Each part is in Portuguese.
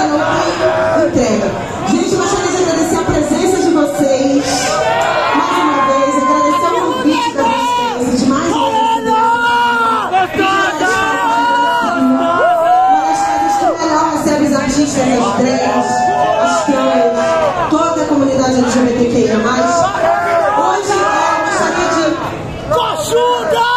não tem entrega. Gente, eu gostaria de agradecer a presença de vocês. Mais uma vez, agradecer o convite da Resistência, de mais uma vez. Uma das casas que melhor recebe os artistas, as drags, as trans, toda a comunidade LGBTQIA+. Hoje eu gostaria de... Coxuda!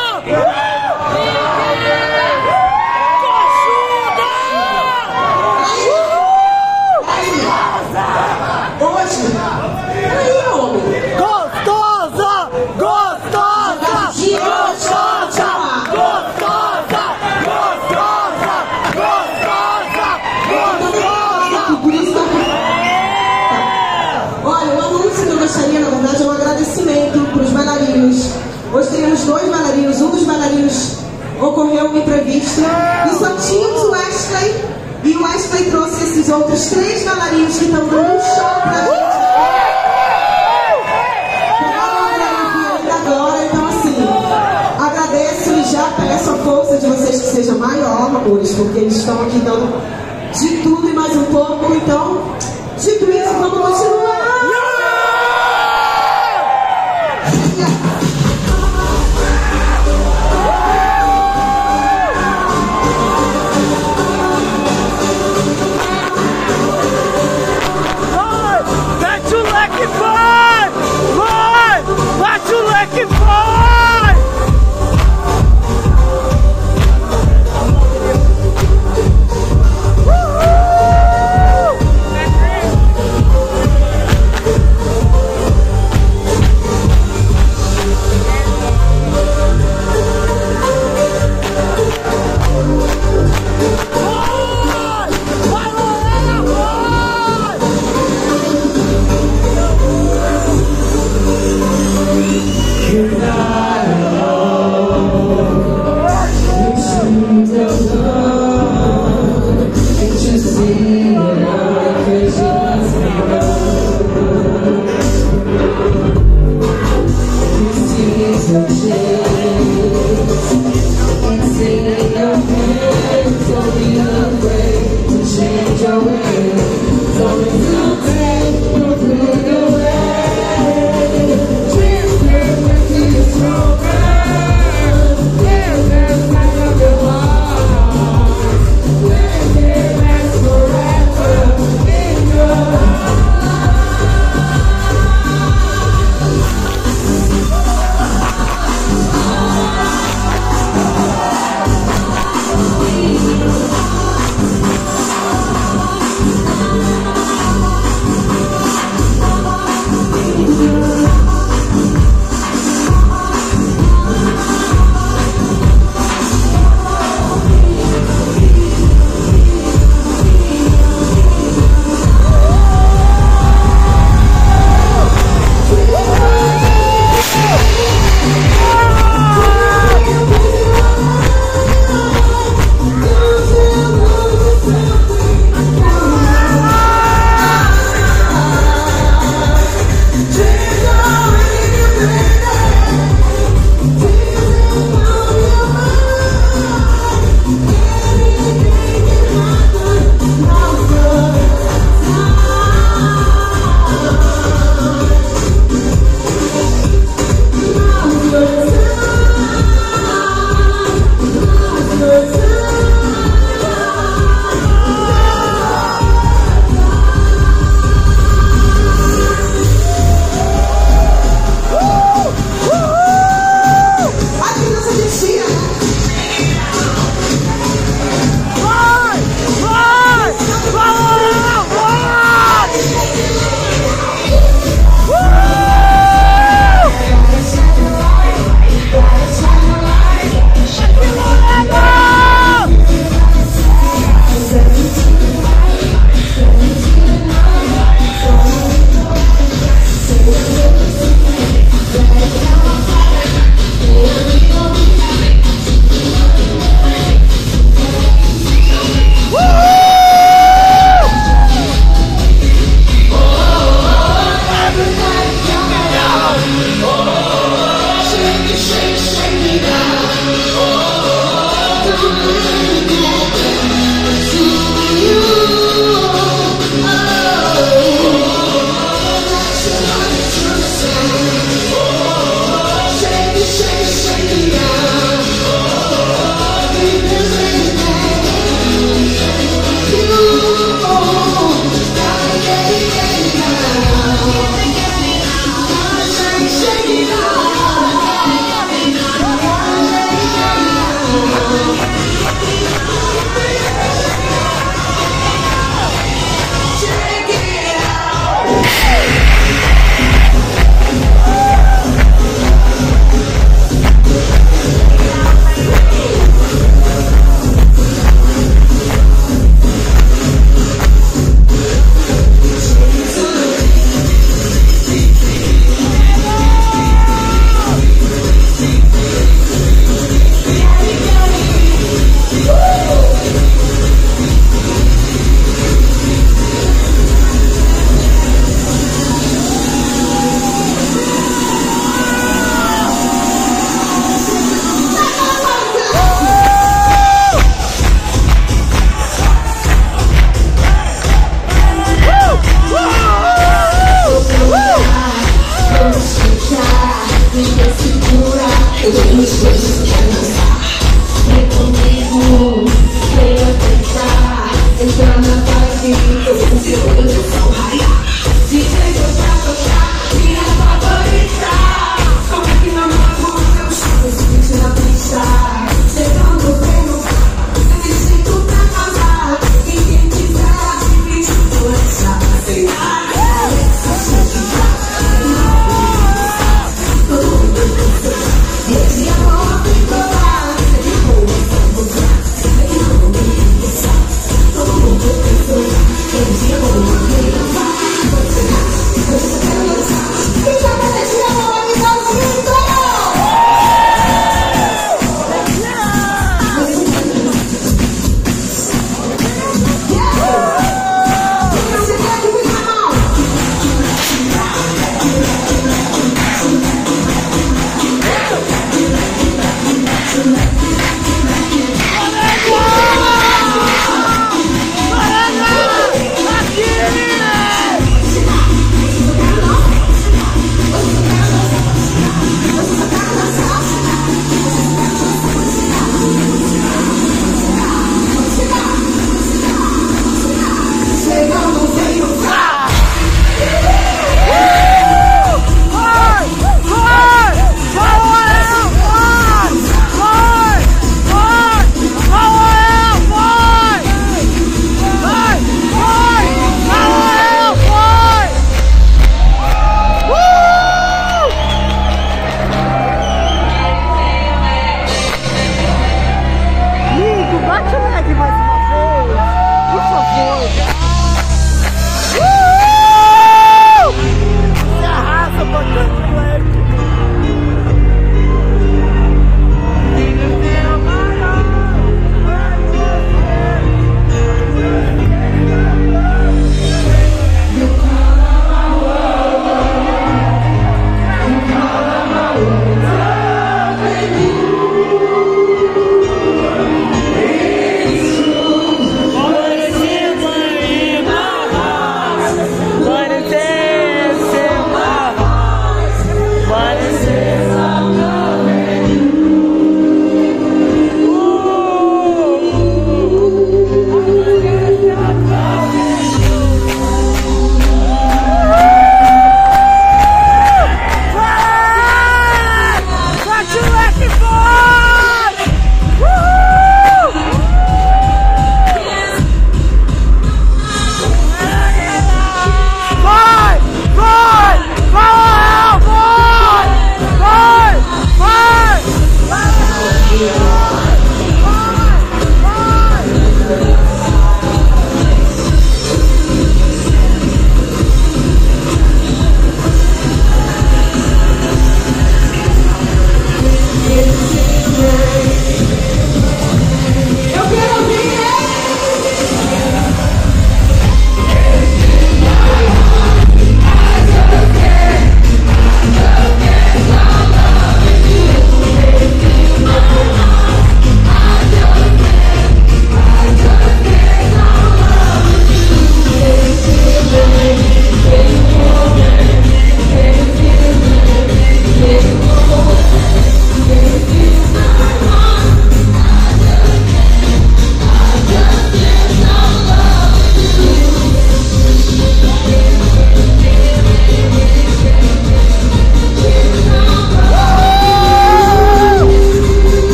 Hoje teremos 2 bailarinos, um dos bailarinos ocorreu uma entrevista e só tínhamos o Wesley, e o Wesley trouxe esses outros 3 bailarinos que estão dando um show pra gente. Agora, então assim, agradeço e já peço a força de vocês que seja maior, amores, porque eles estão aqui dando de tudo e mais um pouco, então, dito isso, vamos continuar.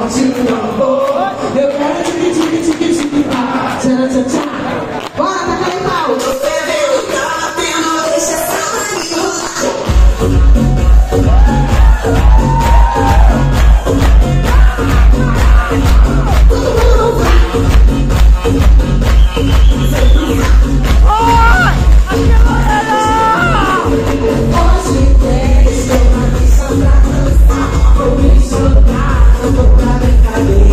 forte no amor. Eu quero tique-tique-tique-tique-tique. Tchá-tchá-tchá. Bora, taca aí, pau. Você veio que tá batendo, deixa essa mania rolar. Hoje tem, estou na missão pra dançar. Vou me soltar, eu vou pra brincadeira.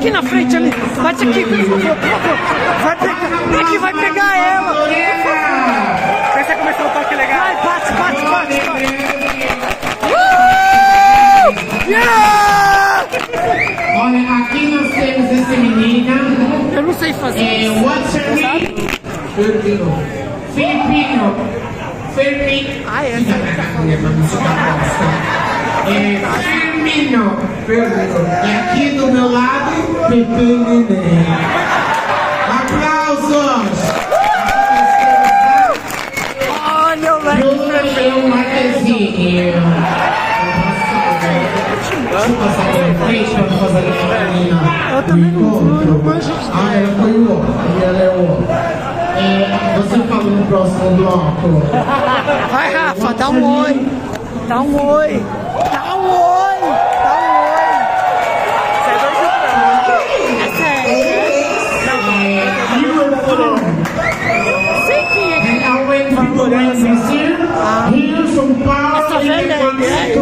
aqui na frente ali. Bate aqui, por favor, por favor. Vai pegar. Vem aqui, vai pegar ela. Você já começou o toque legal? Vai, bate. Yeah! Olha, aqui nós temos esse menino. Eu não sei fazer. What's your name? Filipino. Ah, essa Firmino. E aqui do meu lado, Pepe Neném. Aplausos! Olha o Júlio Marquezinho. Deixa eu passar pela frente pra não fazer a menina. Eu também não manjo. Ah, ela foi o outro. E ela é o outro. Você falou no próximo bloco. Vai, Rafa, dá um oi. Dá um oi. Dá um oi. Dá um oi. É sério. You were born. Sei quem é. And I went to Brasil. Here from Paulo Essa e velha é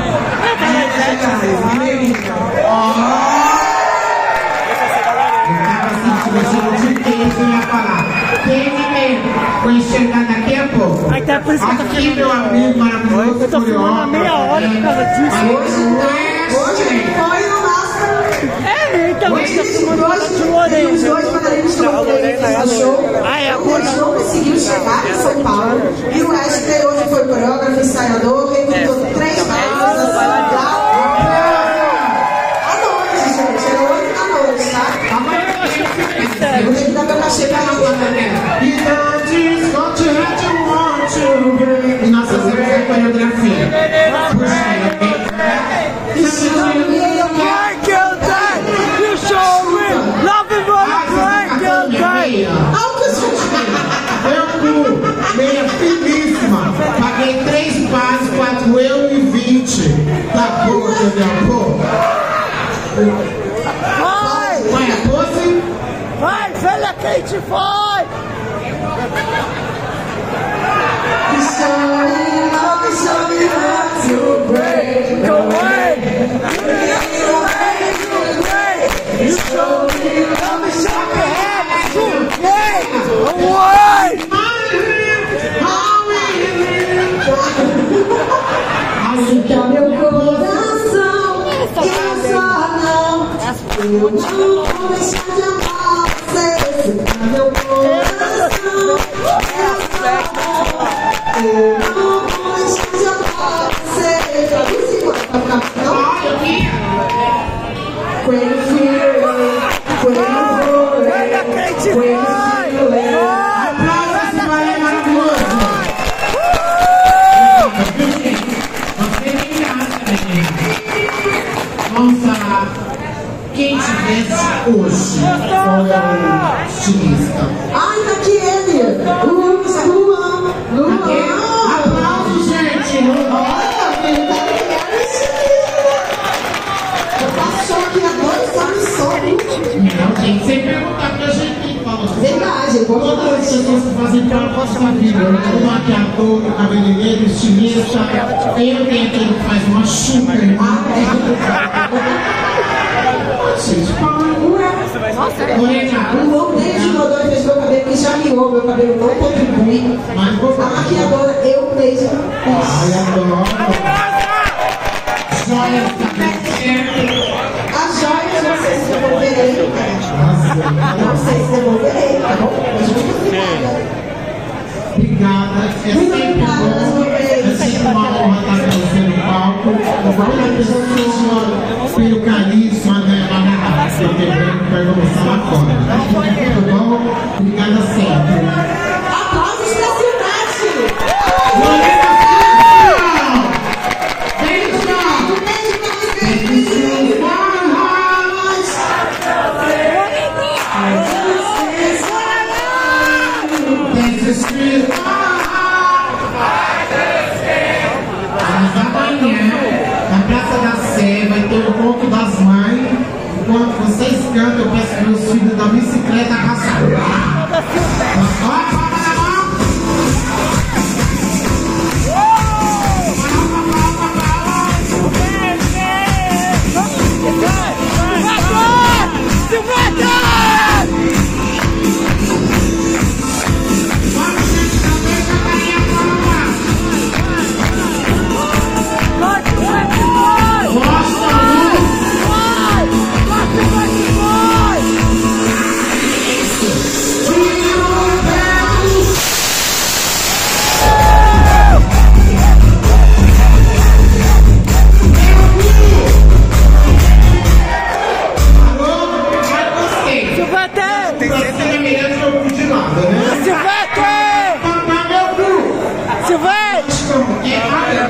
vou enxergar daqui a pouco. Aí tá por isso que eu tô aqui, meu amigo maravilhoso. Eu tô filmando há meia hora por causa disso. Hoje foi o nosso. Então a gente tá filmando hora de Lorena. Os dois bailarinos estão no show. Ah, é O Luiz não conseguiu chegar em São Paulo. E o Wesley hoje foi coreógrafo, ensaiador, recrutou 3 bailarinos lá. À noite, gente. Era 8 da noite, tá? Hoje que dá pra chegar lá. E nós fazemos a coreografia. Meia finíssima. Paguei 3 pares, 4 euros e 20. Tá boa, meu amor? Vai! Vai, a pose? Vai, velha Kate, vai! Go away! You show me love and show me happiness. Away! Tá meu coração, eu só não. Eu não vou deixar de amar você. Tá meu coração, eu só não. Eu não vou deixar de amar você. Tá Quem te veste hoje? Qual é o estilista? Ai, tá aqui ele! Luan! Aplausos, gente! Olha, ele tá ligado estilista! Eu faço show aqui há 2 anos só. Não, gente, sem perguntar pra gente, fala. Verdade, eu vou todas as pessoas que fazem parte da nossa vida, o maquiador, o cabeleireiro, o estilista, eu tenho aquele que faz uma chuva. Gente, o beijo mandou e fez meu cabelo, que já miou, meu cabelo não contribui. A maquiadora, eu mesmo fiz. Ai, adoro. Joias da Bessel. A joia, eu não sei se devolverei. Não sei se devolverei, tá bom? Mas muito obrigada. Obrigada. É sempre bom. É sempre uma honra estar com você no palco. Toda pessoa pelo carisma, né? Perguntar lá fora. Muito bom. Obrigada sempre. Aplausos pra cidade! Lorena, beijo! Mas amanhã, na Praça da Sé, vai ter o Encontro das Mães. Enquanto vocês cantam, eu peço para meus filhos dar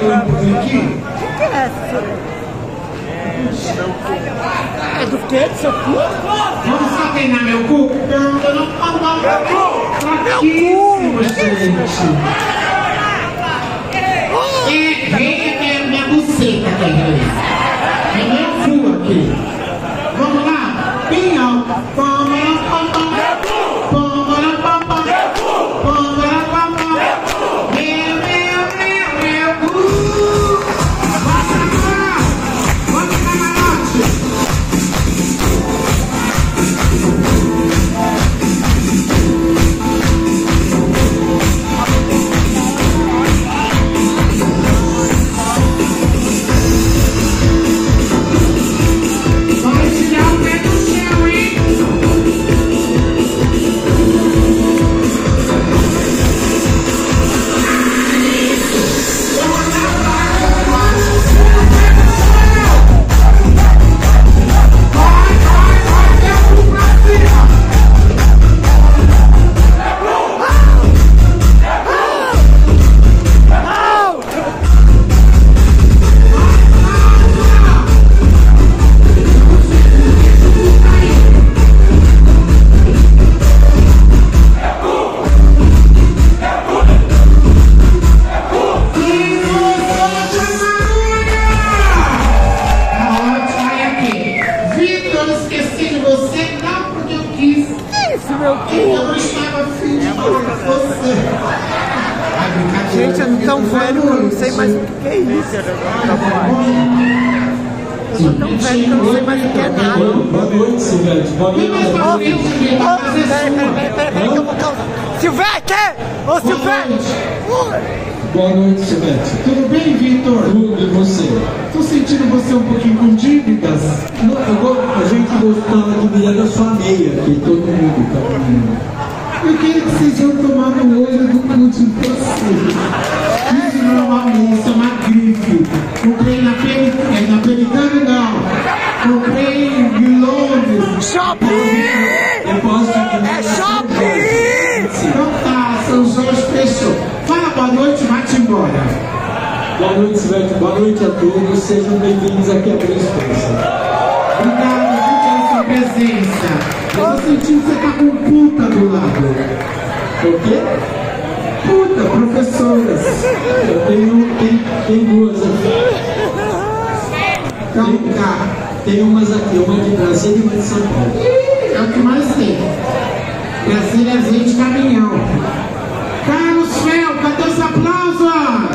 falando um pouquinho aqui? O que é isso? É do que? Do seu cu? Vamos só treinar meu cu? Fraquíssimo, gente. É minha buceta que é isso. É meu cu aqui. Vamos lá? Bem alto. Gente, eu tô tão velho que eu não sei mais o que é isso. Eu sou tão velho que eu não sei mais o que é nada. Boa noite, Silvete. Boa noite. Peraí que eu vou causar. Silvete! Ô, Silvete! Boa noite, Silvete. Tudo bem, Vitor? Tudo, e você? Tô sentindo você um pouquinho com dívidas. A gente gostava de mirar da sua meia, que todo mundo tá comendo. Eu queria que vocês iam tomar no olho do cu de vocês. Isso não é uma meia, isso é uma grife. Comprei na Peritânia, não. Comprei em Londres. Shopping! É shopping! Então tá, São Jorge fechou. Fala boa noite, vai-te embora. Boa noite, Silvete. Boa noite a todos. Sejam bem-vindos aqui à Presença. Obrigado, viu, pela sua presença. Eu tô sentindo que você tá com puta do lado. O quê? Puta, professoras. Eu tenho duas aqui. Então tá. Tem umas aqui, uma de Brasília e uma de São Paulo. É o que mais tem. Brasília é de caminhão. Carlos Fel, cadê os aplausos?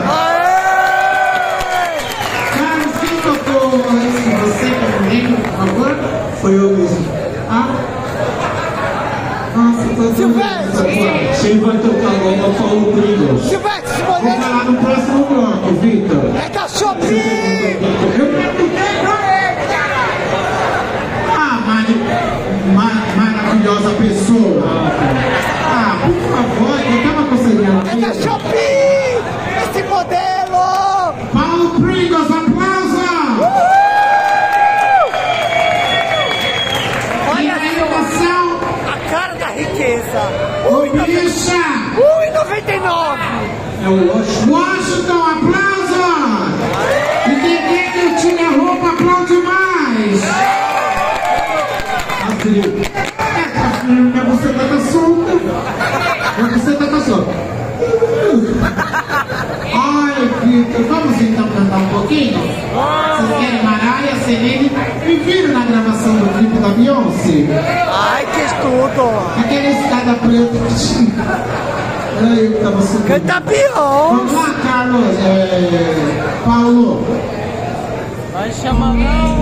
Carlos, quem tocou esse? Você que eu lembro, por favor? Foi eu mesmo. Ah? Nossa, tô Silvete! Quem vai tocar agora é o Paulo Pringles. Silvete, esse Vou modelo falar no próximo bloco, Vitor. é da Shopping! Eu perguntei pra ele, cara! Ah, maravilhosa pessoa! Ah, por favor, eu tava considerando. É da Shopping! Esse modelo! Paulo Pringles, aplausa! Olha E a só, emoção, a cara da riqueza! o bicha! 1,99! É o Washington. Washington, aplausa! E ninguém que eu tinha roupa, aplaude mais! Abril. Tá frio, minha buceta tá solta! Minha buceta tá solta! Ai, Vitor, vamos então cantar um pouquinho? Vocês querem Mariah, Celine? Me viram na gravação do clipe da Beyoncé? Ai, que estudo! Aquele escada preta que tinha. Era eu que tava subindo. Canta Beyoncé! Vamos lá, Carlos. Paulo. Vai chamar.